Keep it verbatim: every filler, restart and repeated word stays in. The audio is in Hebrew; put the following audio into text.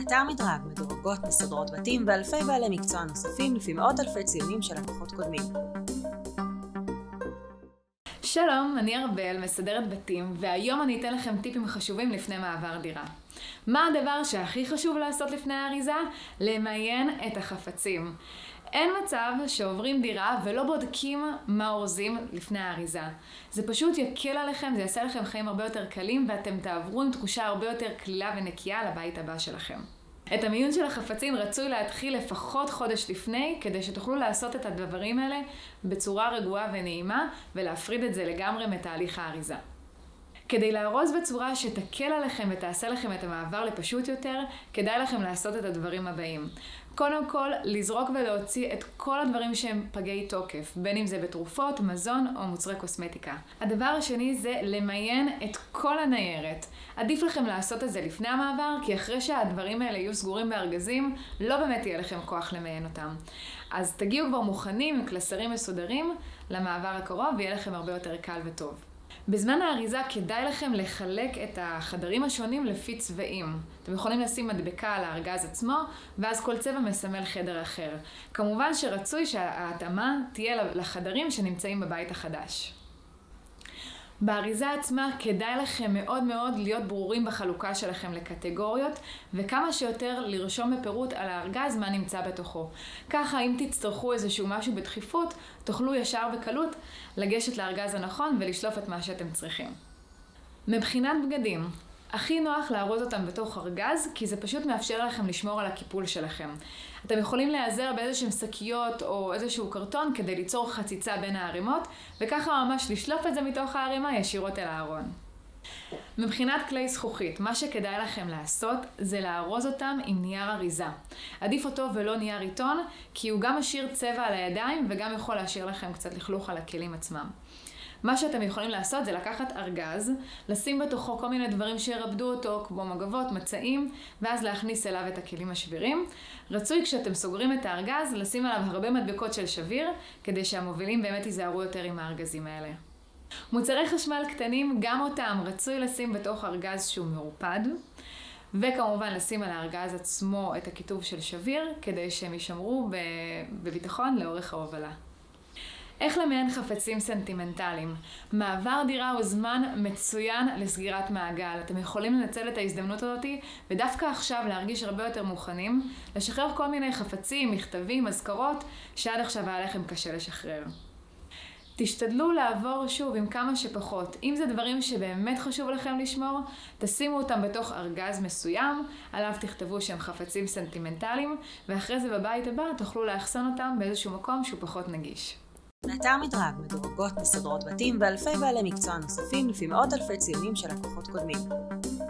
באתר מדרג מדורגות מסדרות בתים ואלפי בעלי מקצוע נוספים לפי מאות אלפי ציונים של לקוחות קודמים. שלום, אני ארבל, מסדרת בתים, והיום אני אתן לכם טיפים חשובים לפני מעבר דירה. מה הדבר שהכי חשוב לעשות לפני האריזה? למיין את החפצים. אין מצב שעוברים דירה ולא בודקים מה אורזים לפני האריזה. זה פשוט יקל עליכם, זה יעשה לכם חיים הרבה יותר קלים, ואתם תעברו עם תחושה הרבה יותר קלילה ונקייה לבית הבא שלכם. את המיון של החפצים רצוי להתחיל לפחות חודש לפני, כדי שתוכלו לעשות את הדברים האלה בצורה רגועה ונעימה, ולהפריד את זה לגמרי מתהליך האריזה. כדי לארוז בצורה שתקל עליכם ותעשה לכם את המעבר לפשוט יותר, כדאי לכם לעשות את הדברים הבאים. קודם כל, לזרוק ולהוציא את כל הדברים שהם פגי תוקף, בין אם זה בתרופות, מזון או מוצרי קוסמטיקה. הדבר השני זה למיין את כל הניירת. עדיף לכם לעשות את זה לפני המעבר, כי אחרי שהדברים האלה יהיו סגורים בארגזים, לא באמת יהיה לכם כוח למיין אותם. אז תגיעו כבר מוכנים עם קלסרים מסודרים למעבר הקרוב, ויהיה לכם הרבה יותר קל וטוב. בזמן האריזה כדאי לכם לחלק את החדרים השונים לפי צבעים. אתם יכולים לשים מדבקה על הארגז עצמו, ואז כל צבע מסמל חדר אחר. כמובן שרצוי שההתאמה תהיה לחדרים שנמצאים בבית החדש. באריזה עצמה כדאי לכם מאוד מאוד להיות ברורים בחלוקה שלכם לקטגוריות, וכמה שיותר לרשום בפירוט על הארגז מה נמצא בתוכו. ככה אם תצטרכו איזשהו משהו בדחיפות, תוכלו ישר וקלות לגשת לארגז הנכון ולשלוף את מה שאתם צריכים. מבחינת בגדים, הכי נוח לארוז אותם בתוך ארגז, כי זה פשוט מאפשר לכם לשמור על הקיפול שלכם. אתם יכולים להיעזר באיזשהם שקיות או איזשהו קרטון כדי ליצור חציצה בין הערימות, וככה ממש לשלוף את זה מתוך הערימה ישירות אל הארון. מבחינת כלי זכוכית, מה שכדאי לכם לעשות זה לארוז אותם עם נייר אריזה. עדיף אותו ולא נייר עיתון, כי הוא גם משאיר צבע על הידיים וגם יכול להשאיר לכם קצת לכלוך על הכלים עצמם. מה שאתם יכולים לעשות זה לקחת ארגז, לשים בתוכו כל מיני דברים שירבדו אותו, כמו מגבות, מצעים, ואז להכניס אליו את הכלים השבירים. רצוי כשאתם סוגרים את הארגז, לשים עליו הרבה מדבקות של שביר, כדי שהמובילים באמת ייזהרו יותר עם הארגזים האלה. מוצרי חשמל קטנים, גם אותם רצוי לשים בתוך ארגז שהוא מרופד, וכמובן לשים על הארגז עצמו את הכיתוב של שביר, כדי שהם יישמרו בביטחון לאורך ההובלה. איך למיין חפצים סנטימנטליים? מעבר דירה הוא זמן מצוין לסגירת מעגל. אתם יכולים לנצל את ההזדמנות הזאת ודווקא עכשיו להרגיש הרבה יותר מוכנים, לשחרר כל מיני חפצים, מכתבים, מזכרות, שעד עכשיו היה לכם קשה לשחרר. תשתדלו לעבור שוב עם כמה שפחות. אם זה דברים שבאמת חשוב לכם לשמור, תשימו אותם בתוך ארגז מסוים, עליו תכתבו שהם חפצים סנטימנטליים, ואחרי זה בבית הבא תוכלו לאחסן אותם באיזשהו מקום שהוא פחות נגיש. באתר מדרג מדורגות מסדרות בתים ואלפי בעלי מקצוע נוספים לפי מאות אלפי ציונים של לקוחות קודמים.